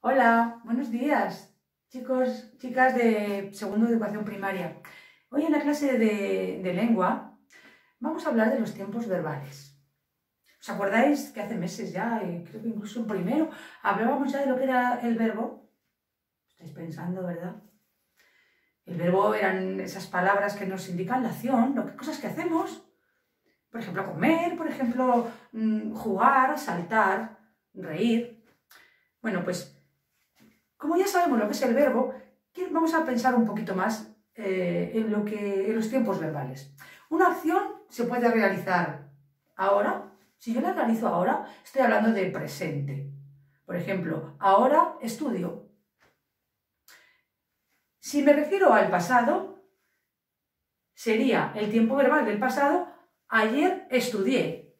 Hola, buenos días, chicos, chicas de segundo de educación primaria. Hoy en la clase de lengua vamos a hablar de los tiempos verbales. ¿Os acordáis que hace meses ya, y creo que incluso en primero, hablábamos ya de lo que era el verbo? Estáis pensando, ¿verdad? El verbo eran esas palabras que nos indican la acción, cosas que hacemos. Por ejemplo, comer, por ejemplo, jugar, saltar, reír. Bueno, pues como ya sabemos lo que es el verbo, vamos a pensar un poquito más en los tiempos verbales. Una acción se puede realizar ahora. Si yo la realizo ahora, estoy hablando de presente. Por ejemplo, ahora estudio. Si me refiero al pasado, sería el tiempo verbal del pasado, ayer estudié.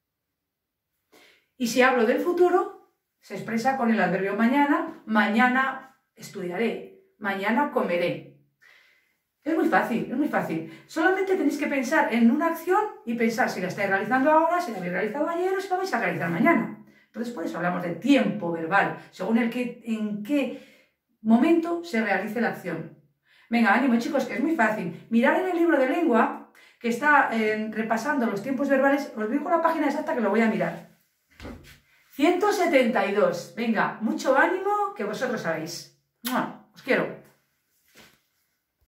Y si hablo del futuro, se expresa con el adverbio mañana, mañana estudiaré, mañana comeré. Es muy fácil, es muy fácil. Solamente tenéis que pensar en una acción y pensar si la estáis realizando ahora, si la habéis realizado ayer o si la vais a realizar mañana. Entonces, por eso hablamos de tiempo verbal, según en qué momento se realice la acción. Venga, ánimo, chicos, que es muy fácil. Mirad en el libro de lengua, que está repasando los tiempos verbales. Os digo la página exacta que lo voy a mirar. 172. Venga, mucho ánimo, que vosotros sabéis. ¡Mua! Os quiero.